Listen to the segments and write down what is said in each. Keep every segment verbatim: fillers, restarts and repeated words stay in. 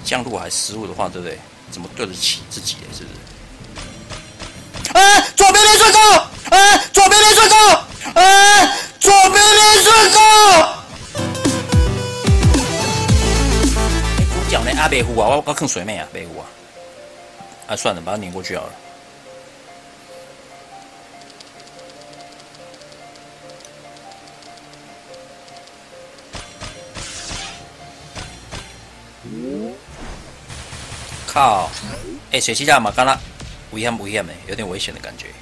降落还失误的话，对不对？怎么对得起自己？是不是？啊！左边连顺攻！啊！左边连顺攻！啊！左边连顺攻！哎，主角呢？阿北湖啊，我我坑水妹啊，北湖啊。啊，算了，把它碾过去好了。靠！哎、欸，水气大嘛，刚刚危险危险的，有点危险的感觉。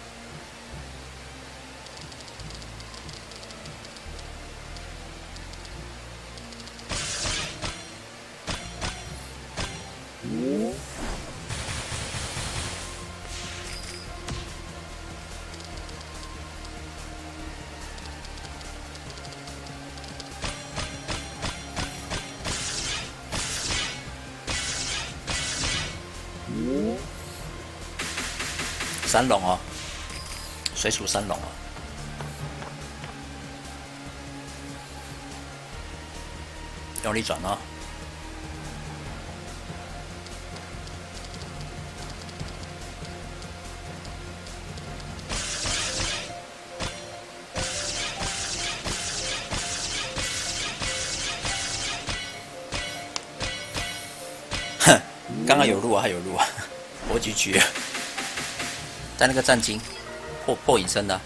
三龙哦，水属三龙哦。用力转哦。哼，刚刚有路啊，还有路啊，我几局。在那个战金破破隐身的、啊，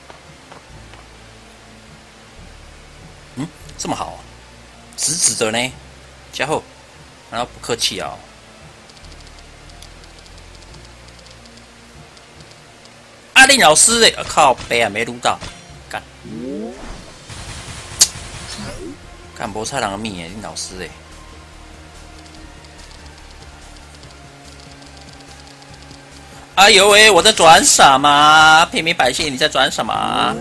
嗯，这么好、啊，直直的呢，家伙，然后不客气啊、哦。阿令老师嘞，靠背啊，没撸到，干，干菠菜人的命耶，令老师嘞。哎呦喂！我在转什么？平民百姓，你在转什么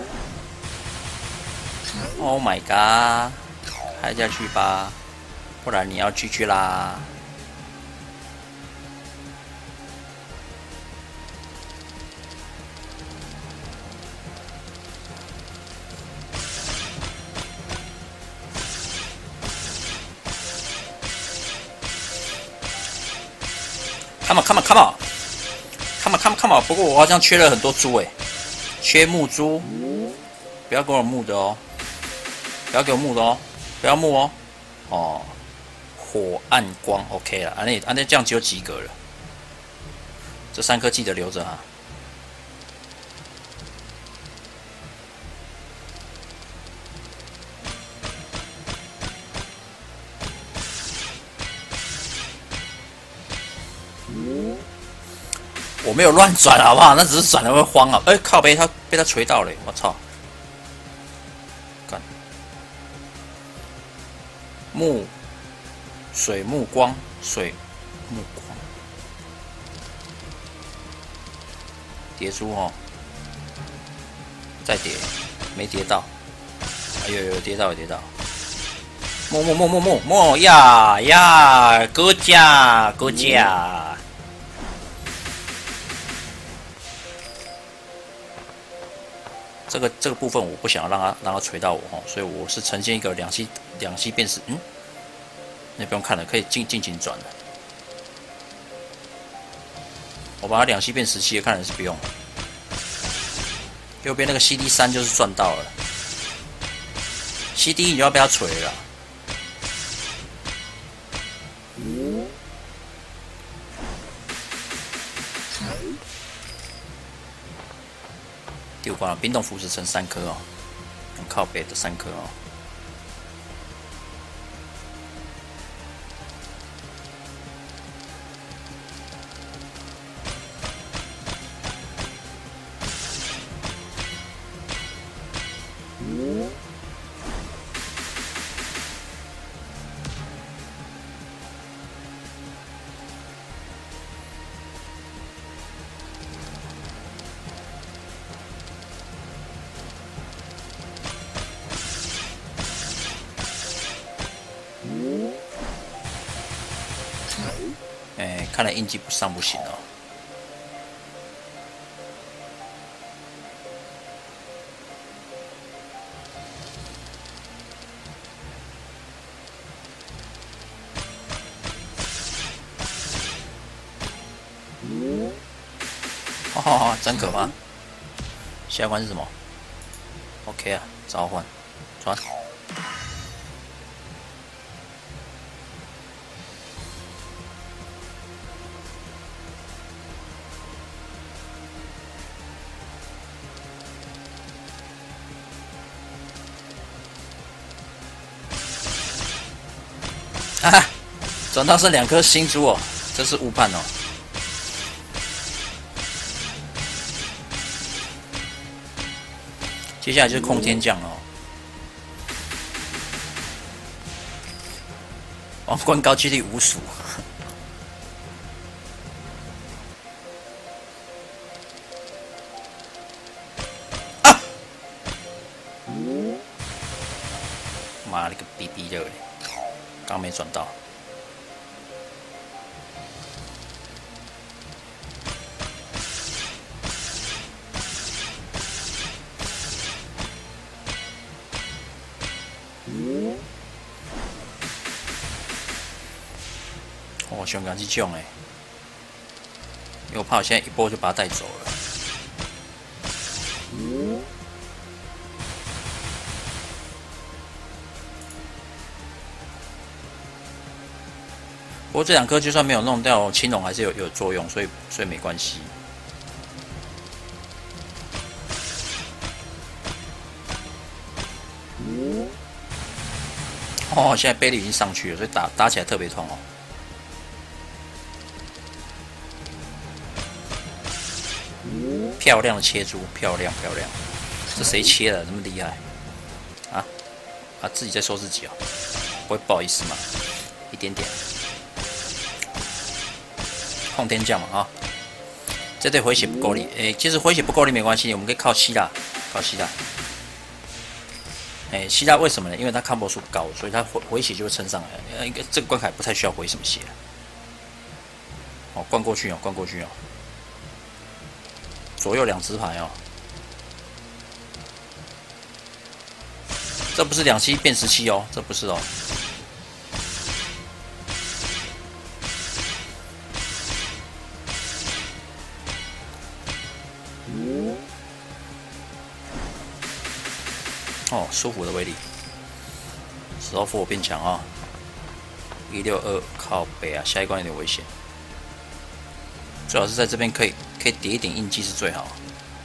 ？Oh my god！ 开下去吧，不然你要 G G 啦。Come on, come on, come on! Come on, come on, come on！ 不过我好像缺了很多猪诶，缺木猪，不要给我木的哦，不要给我木的哦，不要木哦，哦，火暗光 OK 了，安内安内这样只有及格了，这三颗记得留着哈。我没有乱转，好不好？那只是转的会慌啊！哎、欸，靠背，他被他锤到了，我操！干木水木光水木光叠珠哦，再叠，没叠到，哎呦呦，叠到有叠到，木木木木木木呀呀，哥家哥家。这个这个部分我不想让它让它锤到我哦，所以我是呈现一个两栖两栖辨识，嗯，那不用看了，可以尽尽情转了。我把它两栖变十七，看来是不用。右边那个 C D 三就是赚到了 ，C D 你就要被它锤了。第五关了，冰冻腐蚀成三颗哦，很靠北的三颗哦。哎，看来印记不上不行哦。 哦，真可怕！下一关是什么 ？OK 啊，召唤，传。哈哈，转到是两颗星珠哦，这是误判哦。接下来就是空天将哦，王冠高几率无数。啊！妈了个逼逼的嘞！刚没转到。哦，香港这种哎，因为我怕我现在一波就把他带走了。不过这两颗就算没有弄掉，青龙还是有有作用，所以所以没关系。哦，现在贝利已经上去了，所以打打起来特别痛哦。漂亮的切猪，漂亮漂亮，这谁切的？这么厉害啊？啊，自己在说自己哦，不会不好意思吗？一点点。空天将嘛啊，这对回血不够力，诶、欸，其实回血不够力没关系，我们可以靠希腊，靠希腊。诶、欸，希腊为什么呢？因为它抗波数高，所以它回回血就会撑上来。呃，应该这个关卡不太需要回什么血。哦，灌过去哦，灌过去哦。左右两直排哦，这不是两七变十七哦，这不是哦。哦，舒服的威力，石头符变强啊！一六二靠北啊，下一关有点危险，最好是在这边可以可以叠一点印记是最好。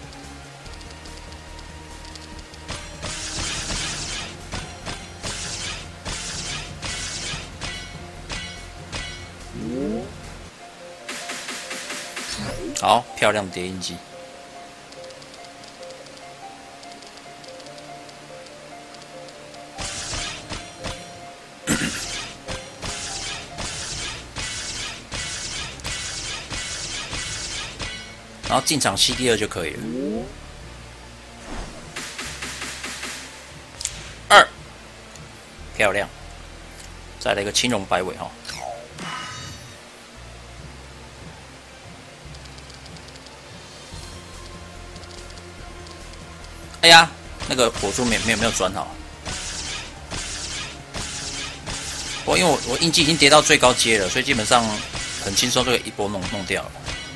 好，漂亮叠印记。然后进场 C D 二就可以了。二，漂亮，再来一个青龙摆尾哈。哎呀，那个火珠没没有没有转好。我因为我我印记已经叠到最高阶了，所以基本上很轻松就可以一波弄弄掉了。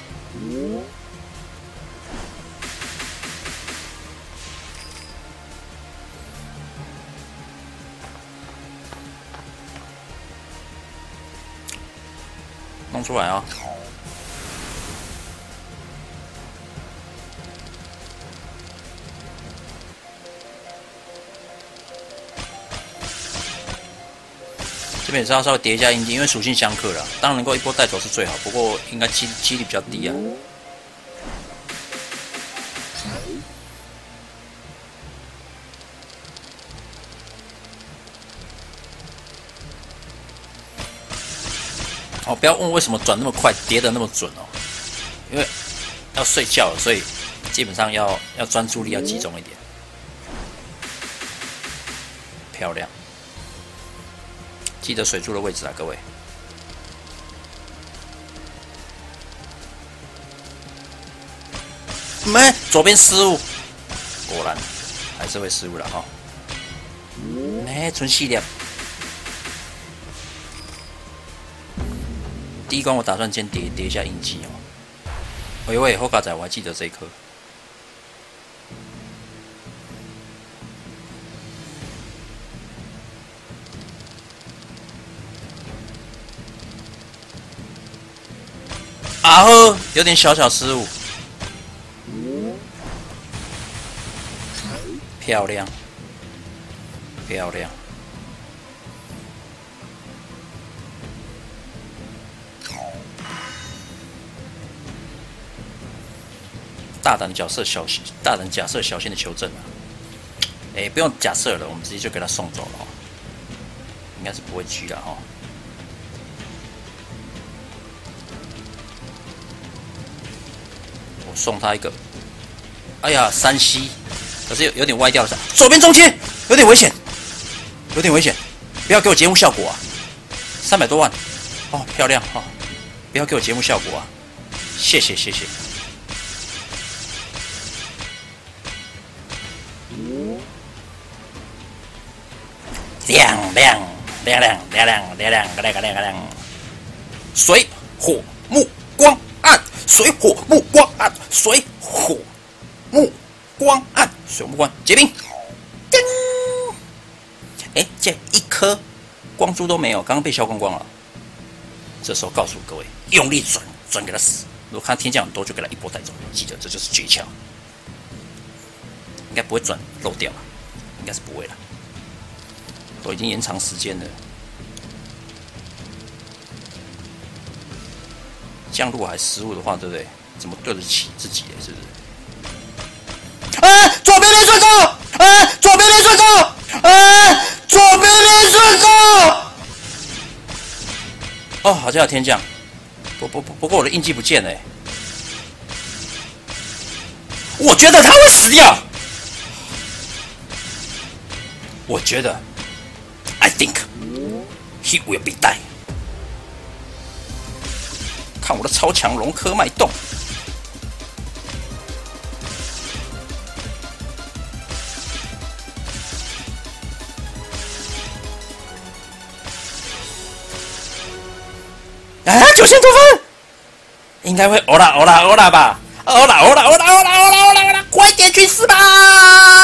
弄出来啊！这边也是要稍微叠一下印记，因为属性相克了，当然能够一波带走是最好，不过应该几几率比较低啊。哦，不要问我为什么转那么快，叠得那么准哦，因为要睡觉了，所以基本上要要专注力要集中一点。漂亮，记得水柱的位置啊，各位。没，左边失误，果然还是会失误了哈。没，存细粒。第一关我打算先叠叠一下印记哦。 喂喂，后嘎仔，我还记得这一颗。啊呵，有点小小失误。漂亮，漂亮。大胆假设小心，大胆假设小心的求证啊！哎、欸，不用假设了，我们直接就给他送走了、哦，应该是不会狙了哈。我送他一个，哎呀，三 C， 可是有有点歪掉了，左边中切，有点危险，有点危险，不要给我节目效果啊！三百多万，哦，漂亮哈、哦，不要给我节目效果啊！谢谢谢谢。亮亮亮亮亮亮亮亮亮亮亮，水火木光暗，水火木光暗，水火木光暗，水火木光结冰。噔！哎，这一颗光珠都没有，刚刚被消光光了。这时候告诉各位，用力转，转给他死。如果看天降很多，就给他一波带走。记得这就是诀窍。应该不会转漏掉了，应该是不会了。都已经延长时间了，这样如果还失误的话，对不对？怎么对得起自己？是不是？啊！左边连顺走！啊！左边连顺走！啊！左边连顺走！哦，好像有天降，不不不，不过我的印记不见了。我觉得他会死掉。我觉得。I think he will be die。看我的超强龙科脉动，啊，九千多分，应该会欧啦欧啦欧啦吧，欧啦欧啦欧啦欧啦欧啦欧啦欧啦，快点去死吧！